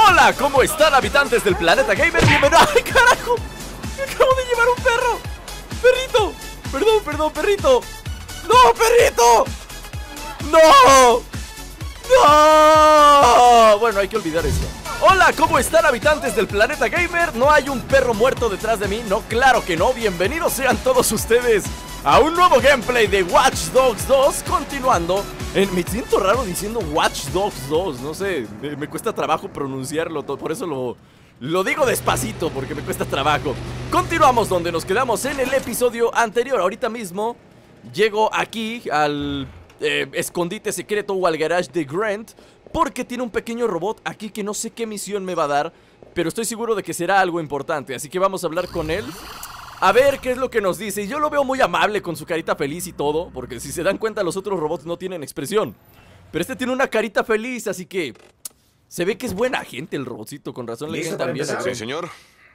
Hola, ¿cómo están, habitantes del planeta gamer? Bienvenidos. ¡Ay, carajo! Me acabo de llevar un perro. Perrito. Perdón, perrito. ¡No, perrito! ¡No! ¡No! Bueno, hay que olvidar esto. Hola, ¿cómo están, habitantes del planeta gamer? No hay un perro muerto detrás de mí. No, claro que no. Bienvenidos sean todos ustedes a un nuevo gameplay de Watch Dogs 2. Continuando. Me siento raro diciendo Watch Dogs 2. No sé, me cuesta trabajo pronunciarlo. Por eso lo digo despacito, porque me cuesta trabajo. Continuamos donde nos quedamos en el episodio anterior. Ahorita mismo llego aquí al escondite secreto o al garage de Grant, porque tiene un pequeño robot aquí que no sé qué misión me va a dar, pero estoy seguro de que será algo importante. Así que vamos a hablar con él, a ver qué es lo que nos dice. Y yo lo veo muy amable, con su carita feliz y todo, porque si se dan cuenta los otros robots no tienen expresión, pero este tiene una carita feliz, así que se ve que es buena gente el robotcito. Con razón le caen también. Sí, señor.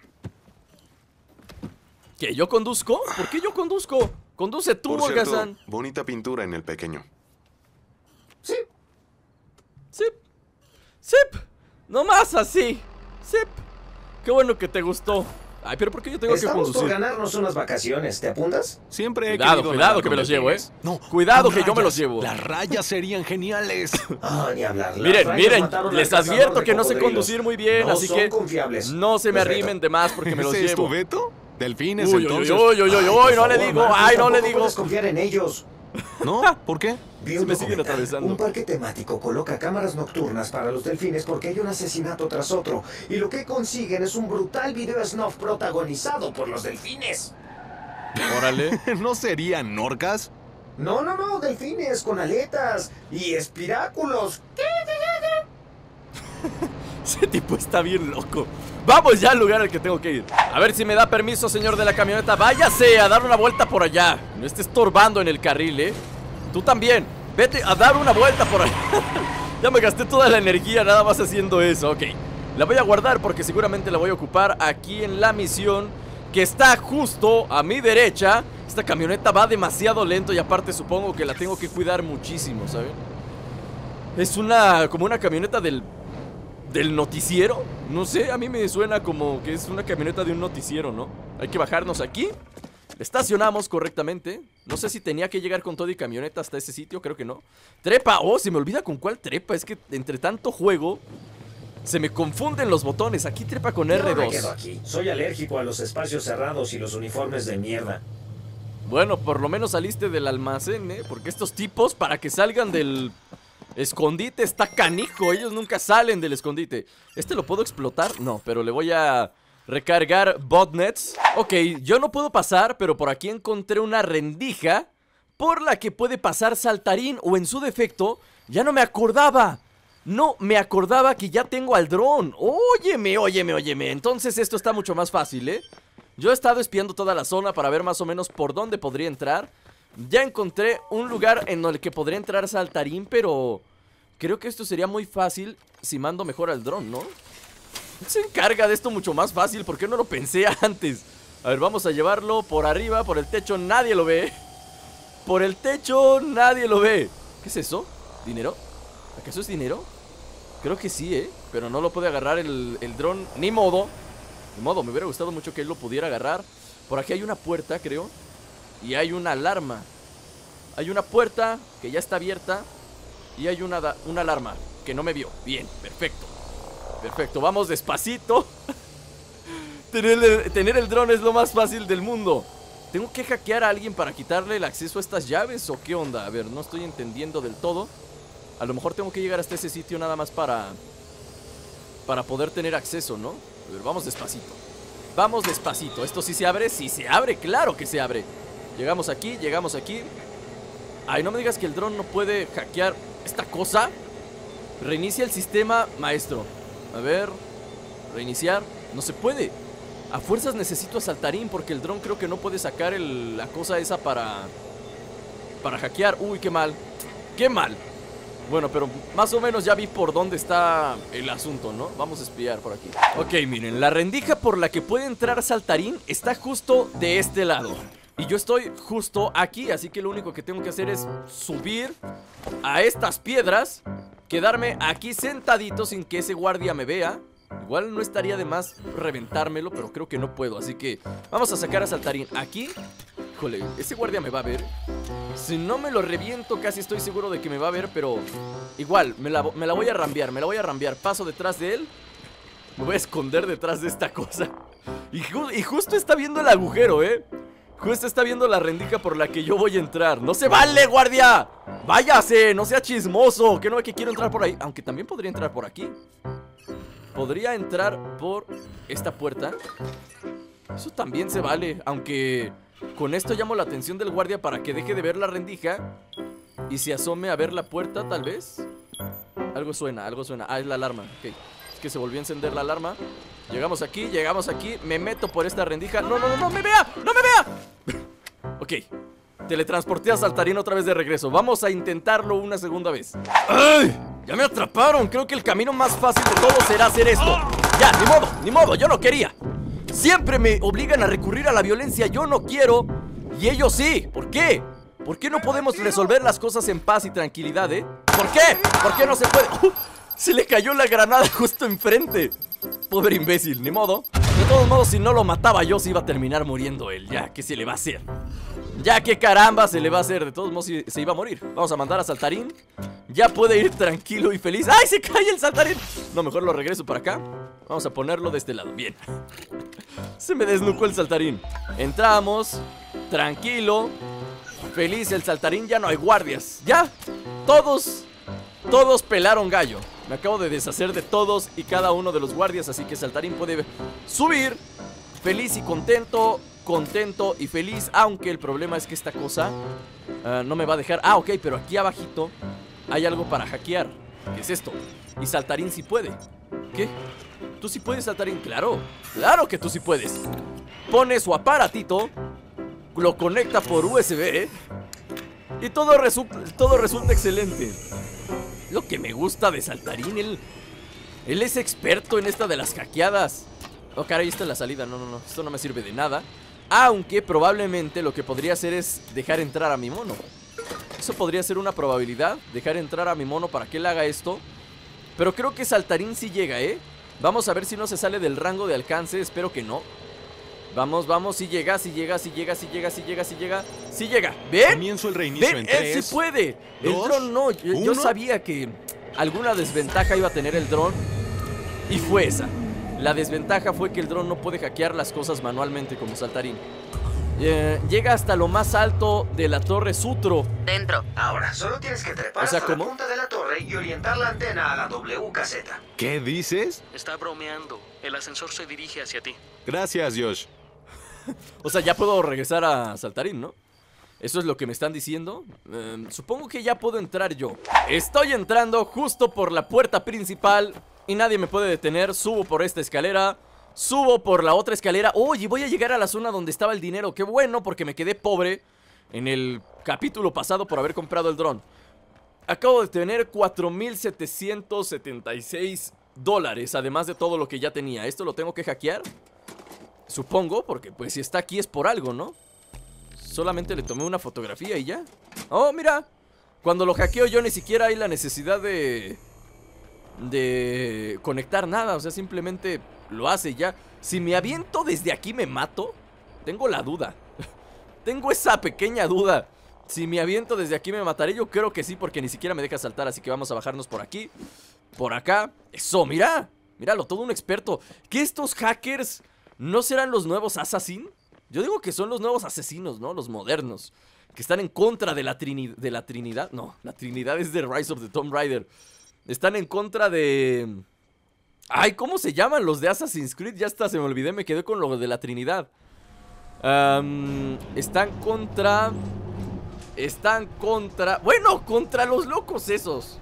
¿Qué? ¿Yo conduzco? ¿Por qué yo conduzco? Conduce tú, Morgan-san. Bonita pintura en el pequeño. Sí. Sip. Sip. Nomás así. Sip. Qué bueno que te gustó. Ay, pero ¿por qué yo tengo que conducir? Estamos por ganarnos unas vacaciones, ¿te apuntas? Siempre he Cuidado que me los llevo, No, cuidado que yo me los llevo. Las rayas serían geniales. Ni hablar. Miren, les advierto que no sé conducir muy bien, no así que confiables. no se me arrimen de más porque me los ¿Ese es llevo. tu veto? Delfines, Uy, entonces. no le digo, no le digo. Puedes confiar en ellos. ¿No? ¿Por qué? Vi Se un me siguen documental. atravesando. Un parque temático coloca cámaras nocturnas para los delfines porque hay un asesinato tras otro. Y lo que consiguen es un brutal video snuff protagonizado por los delfines. Órale. ¿No serían orcas? No, delfines con aletas y espiráculos. Ese tipo está bien loco. Vamos ya al lugar al que tengo que ir. A ver si me da permiso, señor de la camioneta. Váyase a dar una vuelta por allá. No esté estorbando en el carril, Tú también. Vete a dar una vuelta por allá. Ya me gasté toda la energía nada más haciendo eso. Ok, la voy a guardar porque seguramente la voy a ocupar aquí en la misión, que está justo a mi derecha. Esta camioneta va demasiado lento y aparte supongo que la tengo que cuidar muchísimo, ¿saben? Es como una camioneta del noticiero. No sé, a mí me suena como que es una camioneta de un noticiero, ¿no? Hay que bajarnos aquí. Estacionamos correctamente. No sé si tenía que llegar con todo y camioneta hasta ese sitio, creo que no. Trepa, se me olvida con cuál trepa. Es que entre tanto juego se me confunden los botones. Aquí trepa con R2. Yo me quedo aquí. Soy alérgico a los espacios cerrados y los uniformes de mierda. Bueno, por lo menos saliste del almacén, porque estos tipos, para que salgan del escondite, está canijo. Ellos nunca salen del escondite. ¿Este lo puedo explotar? No, pero le voy a recargar botnets. Ok, yo no puedo pasar, pero por aquí encontré una rendija por la que puede pasar Saltarín, o en su defecto, ya no me acordaba. No me acordaba que ya tengo al dron. Óyeme. Entonces esto está mucho más fácil, Yo he estado espiando toda la zona para ver más o menos por dónde podría entrar. Ya encontré un lugar en el que podría entrar Saltarín, pero creo que esto sería muy fácil si mando mejor al dron, ¿no? Se encarga de esto mucho más fácil. ¿Por qué no lo pensé antes? A ver, vamos a llevarlo por arriba. Por el techo nadie lo ve. Por el techo nadie lo ve. ¿Qué es eso? ¿Dinero? ¿Acaso es dinero? Creo que sí, pero no lo puede agarrar el dron. Ni modo. Me hubiera gustado mucho que él lo pudiera agarrar. Por aquí hay una puerta, creo. Y hay una alarma. Hay una puerta que ya está abierta. Y hay una alarma que no me vio. Bien, perfecto. Perfecto, vamos despacito. Tener el dron es lo más fácil del mundo. ¿Tengo que hackear a alguien para quitarle el acceso a estas llaves o qué onda? A ver, no estoy entendiendo del todo. A lo mejor tengo que llegar hasta ese sitio nada más para poder tener acceso, ¿no? A ver, vamos despacito. Vamos despacito. ¿Esto sí se abre? Sí se abre, claro que se abre. Llegamos aquí. Ay, no me digas que el dron no puede hackear esta cosa. Reinicia el sistema, maestro. A ver, reiniciar. No se puede. A fuerzas necesito a Saltarín porque el dron creo que no puede sacar la cosa esa para hackear. Uy, qué mal. Qué mal. Bueno, pero más o menos ya vi por dónde está el asunto, ¿no? Vamos a espiar por aquí. Ok, miren, la rendija por la que puede entrar Saltarín está justo de este lado. Y yo estoy justo aquí, así que lo único que tengo que hacer es subir a estas piedras, quedarme aquí sentadito sin que ese guardia me vea. Igual no estaría de más reventármelo, pero creo que no puedo. Así que vamos a sacar a Saltarín. Aquí, híjole, ese guardia me va a ver. Si no me lo reviento, casi estoy seguro de que me va a ver, pero igual, me la voy a rambear, Paso detrás de él. Me voy a esconder detrás de esta cosa. Y justo está viendo el agujero, Justo está viendo la rendija por la que yo voy a entrar. ¡No se vale, guardia! ¡Váyase! ¡No sea chismoso! Que no ve que quiero entrar por ahí. Aunque también podría entrar por aquí. Podría entrar por esta puerta. Eso también se vale. Aunque con esto llamo la atención del guardia para que deje de ver la rendija y se asome a ver la puerta, tal vez. Algo suena. Ah, es la alarma. Ok. Es que se volvió a encender la alarma. Llegamos aquí. Me meto por esta rendija. ¡No me vea! Ok. Teletransporté a Saltarín otra vez de regreso. Vamos a intentarlo una segunda vez. ¡Ay! Ya me atraparon. Creo que el camino más fácil de todo será hacer esto. Ya, ni modo, yo no quería. Siempre me obligan a recurrir a la violencia. Yo no quiero. Y ellos sí. ¿Por qué? ¿Por qué no podemos resolver las cosas en paz y tranquilidad, ¿Por qué? ¿Por qué no se puede? Se le cayó la granada justo enfrente. Pobre imbécil, ni modo. De todos modos, si no lo mataba yo, se iba a terminar muriendo él. Ya, ¿qué se le va a hacer? Ya, ¿qué caramba se le va a hacer? De todos modos, se iba a morir. Vamos a mandar a Saltarín. Ya puede ir tranquilo y feliz. ¡Ay, se cae el Saltarín! No, mejor lo regreso para acá. Vamos a ponerlo de este lado, bien. Se me desnucó el Saltarín. Entramos, tranquilo, feliz el Saltarín. Ya no hay guardias. Ya, todos pelaron gallo. Me acabo de deshacer de todos y cada uno de los guardias. Así que Saltarín puede subir feliz y contento y feliz. Aunque el problema es que esta cosa no me va a dejar. Ah, ok, pero aquí abajito hay algo para hackear. ¿Qué es esto? Y Saltarín sí puede. ¿Qué? ¿Tú sí puedes, Saltarín? Claro que tú sí puedes. Pone su aparatito, lo conecta por USB, y todo resulta excelente. Lo que me gusta de Saltarín, él es experto en esta de las hackeadas. Oh, caray, esta es la salida. No, esto no me sirve de nada. Aunque probablemente lo que podría hacer es dejar entrar a mi mono. Eso podría ser una probabilidad, dejar entrar a mi mono para que él haga esto. Pero creo que Saltarín sí llega, Vamos a ver si no se sale del rango de alcance. Espero que no. Vamos, sí llega. Sí llega. ¿Ven? Comienzo el reinicio en 3, él sí puede. El dron no. Yo sabía que alguna desventaja iba a tener el dron, y fue esa. La desventaja fue que el dron no puede hackear las cosas manualmente como Saltarín. Llega hasta lo más alto de la torre Sutro. Dentro. Ahora, solo tienes que trepar hasta la punta de la torre y orientar la antena a la W caseta. ¿Qué dices? Está bromeando. El ascensor se dirige hacia ti. Gracias, Josh. O sea, ya puedo regresar a Saltarín, ¿no? Eso es lo que me están diciendo. Supongo que ya puedo entrar yo. Estoy entrando justo por la puerta principal y nadie me puede detener. Subo por esta escalera, subo por la otra escalera. Oye, voy a llegar a la zona donde estaba el dinero. Qué bueno, porque me quedé pobre en el capítulo pasado por haber comprado el dron. Acabo de tener $4,776, además de todo lo que ya tenía. ¿Esto lo tengo que hackear? Supongo, porque pues si está aquí es por algo, ¿no? Solamente le tomé una fotografía y ya. Oh, mira, cuando lo hackeo yo ni siquiera hay la necesidad de conectar nada. O sea, simplemente lo hace ya. Si me aviento desde aquí me mato. Tengo la duda. Tengo esa pequeña duda. Si me aviento desde aquí me mataré. Yo creo que sí, porque ni siquiera me deja saltar. Así que vamos a bajarnos por aquí, por acá. Eso, mira, míralo, todo un experto. ¿Que estos hackers no serán los nuevos Assassin? Yo digo que son los nuevos asesinos, ¿no? Los modernos, que están en contra de la Trinidad. No, la Trinidad es de Rise of the Tomb Raider. Están en contra de... Ay, ¿cómo se llaman los de Assassin's Creed? Ya hasta se me olvidé, me quedé con lo de la Trinidad. Están contra... Bueno, contra los locos esos.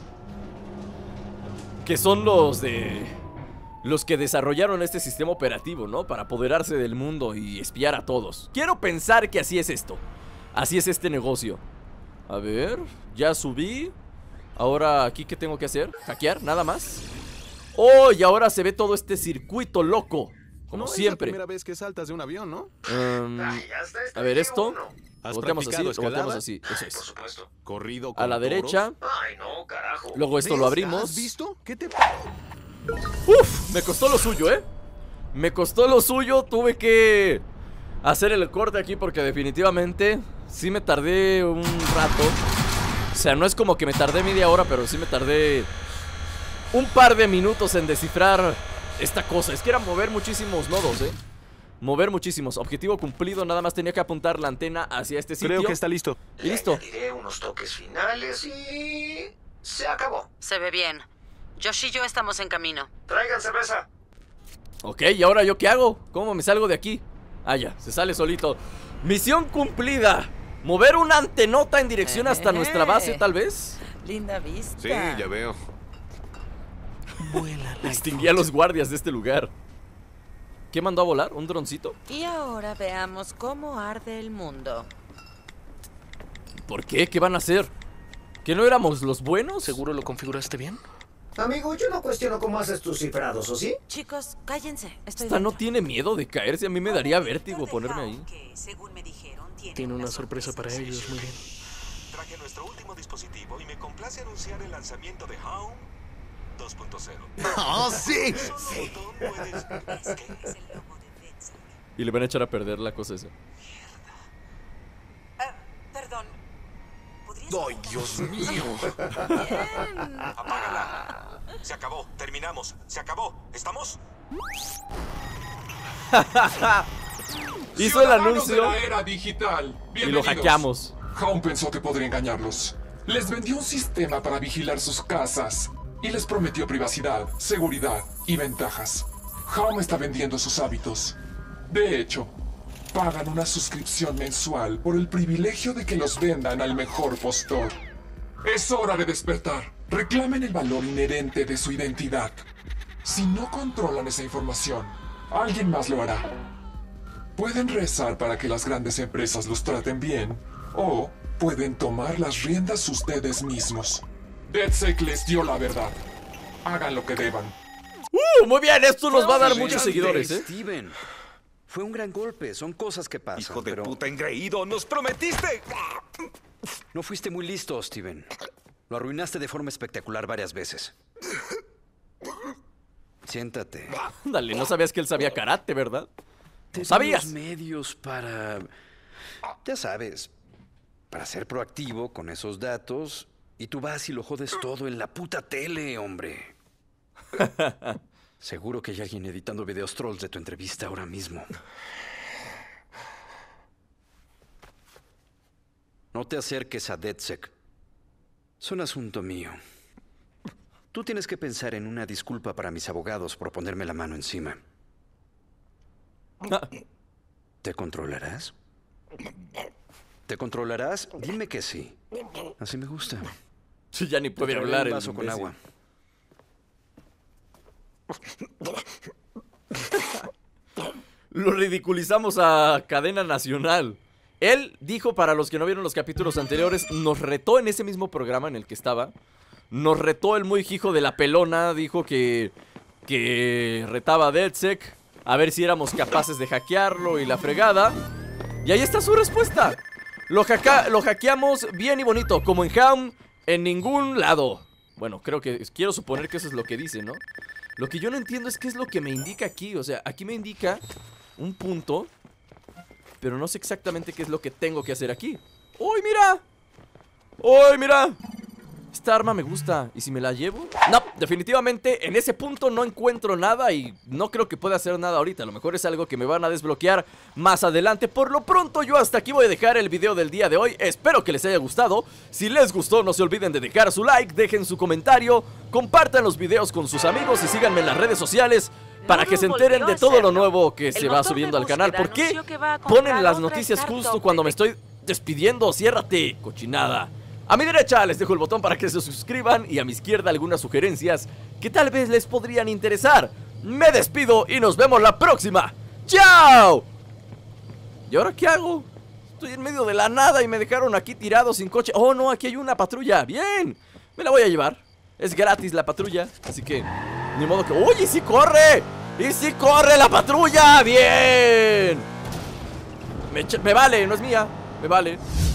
Que son los que desarrollaron este sistema operativo, ¿no? Para apoderarse del mundo y espiar a todos. Quiero pensar que así es esto. Así es este negocio. A ver, ya subí. Ahora, ¿aquí qué tengo que hacer? ¿Hackear? ¿Nada más? ¡Oh! Y ahora se ve todo este circuito loco. Como siempre. Es la primera vez que saltas de un avión, ¿no? A ver, esto. ¿Has Volteamos así, practicado volteamos escalada? así. Eso es. Por supuesto. Corrido con A la toros. derecha. Ay, no, carajo. Luego esto lo abrimos. ¿Has visto? ¿Qué te...? Uf, me costó lo suyo, me costó lo suyo. Tuve que hacer el corte aquí porque definitivamente sí me tardé un rato. O sea, no es como que me tardé media hora, pero sí me tardé un par de minutos en descifrar esta cosa. Es que era mover muchísimos nodos, mover muchísimos. Objetivo cumplido, nada más tenía que apuntar la antena hacia este sitio. Creo que está listo. Y listo. Le añadiré unos toques finales y... se acabó. Se ve bien. Josh y yo estamos en camino. Traigan cerveza. Ok, ¿y ahora yo qué hago? ¿Cómo me salgo de aquí? Ah, ya, se sale solito. Misión cumplida. Mover una antenota en dirección hasta nuestra base, tal vez. Linda vista. Sí, ya veo. Vuela. Extinguí a los guardias de este lugar. ¿Qué mandó a volar? ¿Un droncito? Y ahora veamos cómo arde el mundo. ¿Por qué? ¿Qué van a hacer? ¿Que no éramos los buenos? ¿Seguro lo configuraste bien? Amigo, yo no cuestiono cómo haces tus cifrados, ¿o sí? Chicos, cállense. Estoy Esta no dentro. tiene miedo de caerse. A mí me daría vértigo ponerme ahí. Tiene una sorpresa para ellos, muy bien. Traje nuestro último dispositivo y me complace anunciar el lanzamiento de Home 2.0. ¡Oh, sí! Y le van a echar a perder la cosa esa. Perdón. ¡Ay, Dios mío! Apágala. Se acabó. Terminamos. Se acabó. ¿Estamos? Hizo el anuncio de la era digital. y lo Bienvenidos. hackeamos. Home pensó que podría engañarlos. Les vendió un sistema para vigilar sus casas y les prometió privacidad, seguridad y ventajas. Home está vendiendo sus hábitos. De hecho, pagan una suscripción mensual por el privilegio de que los vendan al mejor postor. Es hora de despertar. Reclamen el valor inherente de su identidad. Si no controlan esa información, alguien más lo hará. Pueden rezar para que las grandes empresas los traten bien, o pueden tomar las riendas ustedes mismos. DedSec les dio la verdad. Hagan lo que deban. Muy bien, esto nos va a dar muchos seguidores, Steven, fue un gran golpe, son cosas que pasan. ¡Hijo de pero puta engreído! ¡Nos prometiste! no fuiste muy listo, Steven. Lo arruinaste de forma espectacular varias veces. Siéntate. Dale, no sabías que él sabía karate, ¿verdad? Te di ¿Sabías? los medios para... ya sabes, para ser proactivo con esos datos, y tú vas y lo jodes todo en la puta tele, hombre. Seguro que hay alguien editando videos trolls de tu entrevista ahora mismo. No te acerques a DedSec. Es un asunto mío. Tú tienes que pensar en una disculpa para mis abogados por ponerme la mano encima. ¿Te controlarás? ¿Te controlarás? Dime que sí. Así me gusta. Sí, ya ni Te puede traeré hablar un el vaso con imbécil. agua. Lo ridiculizamos a cadena nacional. Él dijo, para los que no vieron los capítulos anteriores, nos retó en ese mismo programa en el que estaba. Nos retó el muy hijo de la pelona. Dijo que retaba a DedSec a ver si éramos capaces de hackearlo y la fregada. Y ahí está su respuesta. Lo hackeamos bien y bonito, como en Home, en ningún lado. Bueno, quiero suponer que eso es lo que dice, ¿no? Lo que yo no entiendo es qué es lo que me indica aquí. O sea, aquí me indica un punto, pero no sé exactamente qué es lo que tengo que hacer aquí. ¡Uy, mira! ¡Uy, mira! Esta arma me gusta. ¿Y si me la llevo? No, definitivamente en ese punto no encuentro nada y no creo que pueda hacer nada ahorita. A lo mejor es algo que me van a desbloquear más adelante. Por lo pronto yo hasta aquí voy a dejar el video del día de hoy. Espero que les haya gustado. Si les gustó, no se olviden de dejar su like, dejen su comentario, compartan los videos con sus amigos y síganme en las redes sociales para que se enteren de todo lo nuevo que se va subiendo al canal. ¿Por qué ponen las noticias justo cuando me estoy despidiendo? Ciérrate, cochinada. A mi derecha les dejo el botón para que se suscriban y a mi izquierda algunas sugerencias que tal vez les podrían interesar. Me despido y nos vemos la próxima. ¡Chao! ¿Y ahora qué hago? Estoy en medio de la nada y me dejaron aquí tirado sin coche. Oh, no, aquí hay una patrulla. ¡Bien! Me la voy a llevar. Es gratis la patrulla, así que ni modo que... ¡Oye, sí corre! ¡Y sí corre la patrulla! ¡Bien! Me vale, no es mía. Me vale.